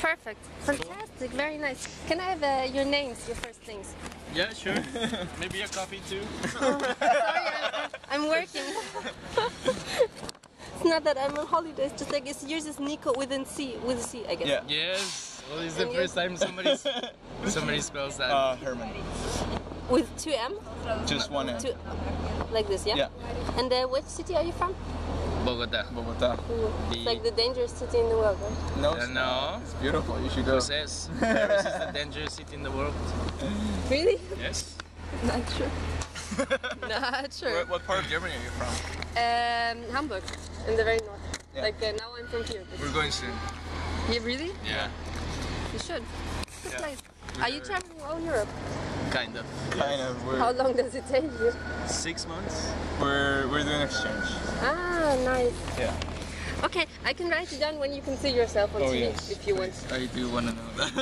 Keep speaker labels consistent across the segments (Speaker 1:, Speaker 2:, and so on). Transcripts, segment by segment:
Speaker 1: Perfect. Fantastic. Very nice. Can I have your names, your first things?
Speaker 2: Yeah, sure. Maybe a coffee too.
Speaker 1: Sorry, I'm working. It's not that I'm on holidays. Just like it's yours is Nico with a C, I guess.
Speaker 3: Yeah.
Speaker 2: Yes. Well, it's the first time somebody spells that.
Speaker 3: Herman.
Speaker 1: With 2 M?
Speaker 3: Just one M.
Speaker 1: Like this, yeah?
Speaker 3: Yeah.
Speaker 1: And which city are you from?
Speaker 2: Bogota.
Speaker 3: Bogota.
Speaker 1: It's like the dangerous city in the world, right?
Speaker 3: No,
Speaker 2: No.
Speaker 3: it's beautiful. You should go.
Speaker 2: Who says Paris is the dangerous city in the world?
Speaker 1: Really?
Speaker 2: Yes.
Speaker 1: Not sure. Not sure.
Speaker 3: What part of Germany are you from?
Speaker 1: Hamburg, in the very north.
Speaker 3: Yeah.
Speaker 1: Like now I'm from here.
Speaker 2: We're going soon.
Speaker 1: Yeah, really?
Speaker 2: Yeah.
Speaker 1: You should. Good
Speaker 2: Yeah.
Speaker 1: place. Are you traveling all Europe?
Speaker 2: Kind of.
Speaker 3: Kind of.
Speaker 1: How long does it take you?
Speaker 2: 6 months.
Speaker 3: We're doing exchange.
Speaker 1: Ah, nice.
Speaker 3: Yeah.
Speaker 1: Okay, I can write it down when you can see yourself on TV
Speaker 3: yes.
Speaker 1: if you want.
Speaker 2: I do want to know that.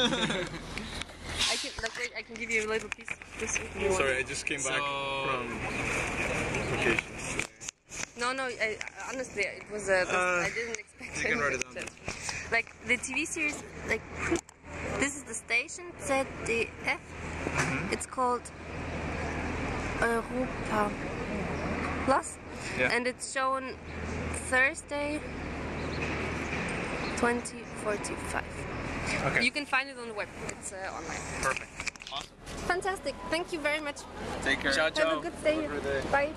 Speaker 1: I can give you a little piece. This if you want.
Speaker 4: Sorry, I just came back from vacation.
Speaker 1: No, honestly, it was I didn't expect
Speaker 4: You can write it
Speaker 1: anything.
Speaker 4: down.
Speaker 1: Like the TV series, like this is the station ZDF. It's called Europa Plus, and it's shown Thursday, 20:45.
Speaker 4: Okay.
Speaker 1: You can find it on the web. It's online.
Speaker 4: Perfect.
Speaker 2: Awesome.
Speaker 1: Fantastic. Thank you very much.
Speaker 3: Take care.
Speaker 2: Ciao,
Speaker 1: Have
Speaker 2: ciao.
Speaker 1: a good day.
Speaker 3: Have a good day.
Speaker 1: Bye.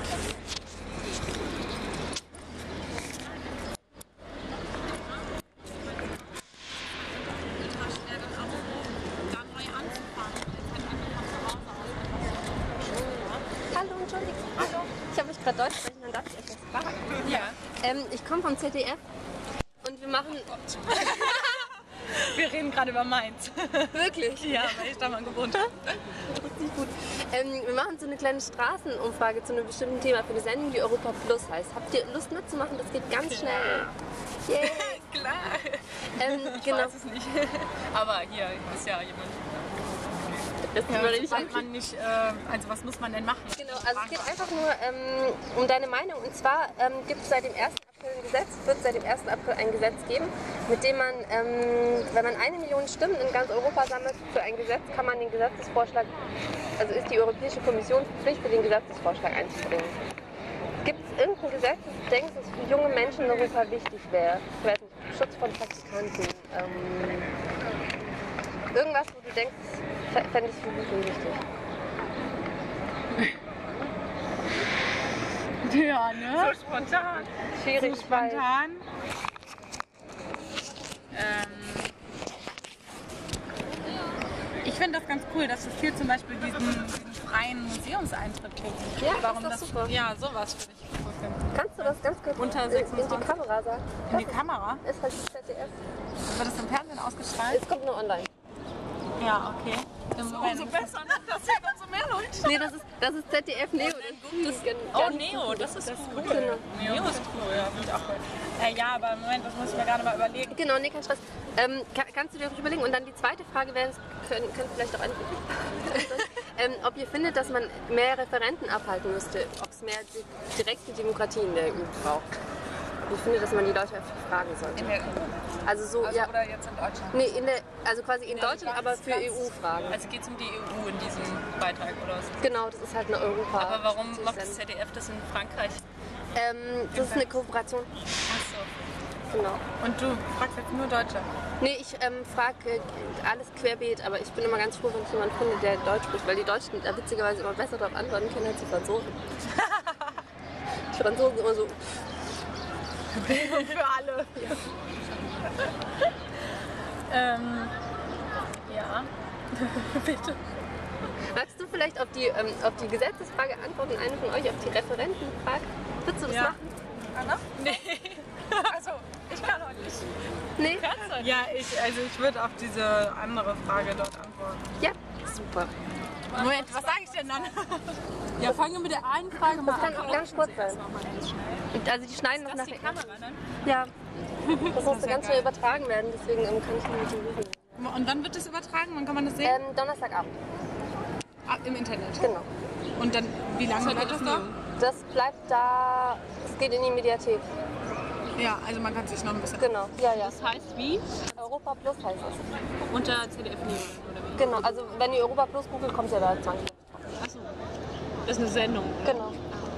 Speaker 1: Hallo, Entschuldigung. Hallo. Ich habe mich gerade Deutsch sprechen, dann darf ich etwas fragen.
Speaker 5: Ja.
Speaker 1: Ich komme vom ZDF und wir machen...
Speaker 5: Wir reden gerade über Mainz.
Speaker 1: Wirklich?
Speaker 5: Ja, weil ich da mal gewohnt habe.
Speaker 1: Richtig gut. Wir machen so eine kleine Straßenumfrage zu einem bestimmten Thema für eine Sendung, die Europa Plus heißt. Habt ihr Lust mitzumachen? Das geht ganz schnell. Yay.
Speaker 5: Klar. Ich
Speaker 1: Genau.
Speaker 5: weiß es nicht. Aber hier ist ja jemand.
Speaker 1: Das ist
Speaker 5: Ja,
Speaker 1: immer richtig.
Speaker 5: weiß man nicht, also was muss man denn machen?
Speaker 1: Genau, also es geht einfach nur um deine Meinung. Und zwar gibt es seit dem 1. April ein Gesetz, wird seit dem 1. April ein Gesetz geben, mit dem man, wenn man 1 Million Stimmen in ganz Europa sammelt für ein Gesetz, kann man den Gesetzesvorschlag, also ist die Europäische Kommission verpflichtet, den Gesetzesvorschlag einzubringen. Gibt es irgendein Gesetz, das du denkst, das für junge Menschen in Europa wichtig wäre? Ich weiß nicht, Schutz von Praktikanten, irgendwas, wo du denkst, fändest du gut und wichtig?
Speaker 5: Ja, ne?
Speaker 6: So spontan.
Speaker 1: Schwierig,
Speaker 5: So spontan. Ich finde das ganz cool, dass es hier zum Beispiel diesen freien Museumseintritt gibt.
Speaker 1: Ja,
Speaker 5: Warum
Speaker 1: das ist doch super.
Speaker 5: Ja, sowas würde ich cool finden.
Speaker 1: Kannst du das ganz kurz
Speaker 5: Unter
Speaker 1: in
Speaker 5: 26?
Speaker 1: die Kamera sagen?
Speaker 5: In die Kamera?
Speaker 1: Ist halt das ZDF.
Speaker 5: Wird das im Fernsehen ausgestrahlt?
Speaker 1: Es kommt nur online.
Speaker 5: Ja, okay.
Speaker 6: Umso besser, ne? Das sehen umso mehr Leute.
Speaker 1: Nee, das ist ZDF Neo.
Speaker 5: Oh, Neo, das ist cool.
Speaker 1: Genau.
Speaker 5: Neo ist cool, ja, finde ich auch cool. Ja, aber Moment, das muss ich mir gerade mal überlegen.
Speaker 1: Genau, nee, kein Stress. Kannst du dir überlegen? Und dann die zweite Frage wäre, können vielleicht auch antworten, ob ihr findet, dass man mehr Referenten abhalten müsste, ob es mehr direkte Demokratie in der EU braucht. Ich finde, dass man die Leute öfter fragen sollte.
Speaker 6: In der EU.
Speaker 1: Also so, ja.
Speaker 6: Oder jetzt in Deutschland?
Speaker 1: Nee, also quasi in Deutschland, aber für
Speaker 5: ganz-
Speaker 1: EU-Fragen.
Speaker 5: Also geht es um die EU in diesem Beitrag, oder was?
Speaker 1: Genau, das ist halt eine Europa.
Speaker 5: Aber warum macht das ZDF das in Frankreich?
Speaker 1: Das ist eine Kooperation.
Speaker 5: Achso.
Speaker 1: Genau.
Speaker 5: Und du fragst jetzt nur Deutsche?
Speaker 1: Nee, ich frage alles querbeet, aber ich bin immer ganz froh, wenn ich jemanden finde, der Deutsch spricht, weil die Deutschen da witzigerweise immer besser darauf antworten können als die Franzosen. Die Franzosen immer so.
Speaker 5: Für alle. Ja. Bitte.
Speaker 1: Magst du vielleicht auf die Gesetzesfrage antworten, eine von euch auf die Referentenfrage? Würdest du das
Speaker 5: Ja.
Speaker 1: machen?
Speaker 6: Anna?
Speaker 5: Nee.
Speaker 6: Also, ich kann heute nicht.
Speaker 1: Nee?
Speaker 5: Ja, ich würde auf diese andere Frage dort antworten.
Speaker 1: Ja, super.
Speaker 5: Moment, was sage ich denn dann? Ja, fangen wir mit der einen Frage mal
Speaker 1: Das kann auch ganz kurz sein. Also die schneiden noch
Speaker 5: Das ist die
Speaker 1: nachher.
Speaker 5: Kamera dann?
Speaker 1: Ja. Das musste ganz schnell übertragen werden, deswegen kann ich nicht mit dem Video.
Speaker 5: Und wann wird das übertragen? Wann kann man das sehen?
Speaker 1: Donnerstagabend,
Speaker 5: Im Internet.
Speaker 1: genau.
Speaker 5: Und dann, wie lange bleibt das da?
Speaker 1: Das bleibt da, es geht in die Mediathek.
Speaker 5: Ja, also man kann sich noch ein bisschen...
Speaker 1: Genau, ja.
Speaker 7: Das heißt wie?
Speaker 1: Europa Plus heißt es.
Speaker 7: Unter CDF Neo oder wie?
Speaker 1: Genau, also wenn ihr Europa Plus googelt, kommt ihr da zwangsläufig.
Speaker 7: Achso. Das ist eine Sendung.
Speaker 1: Genau.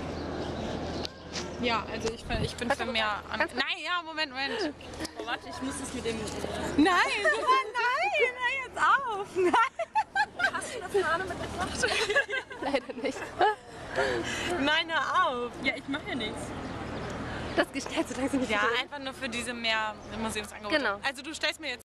Speaker 5: Ja, also ich bin für mehr... Nein, ja, Moment.
Speaker 7: Oh, warte, ich muss das mit dem...
Speaker 5: Nein, hör jetzt auf. Nein.
Speaker 6: Hast du eine Fahne mitgebracht?
Speaker 1: Leider nicht.
Speaker 5: Nein, hör auf.
Speaker 7: Ja, ich mache ja nichts.
Speaker 1: Das gestellt, solange sie nicht
Speaker 5: Ja, einfach nur für diese mehr Museumsangebote.
Speaker 1: Genau.
Speaker 5: Also du stellst mir jetzt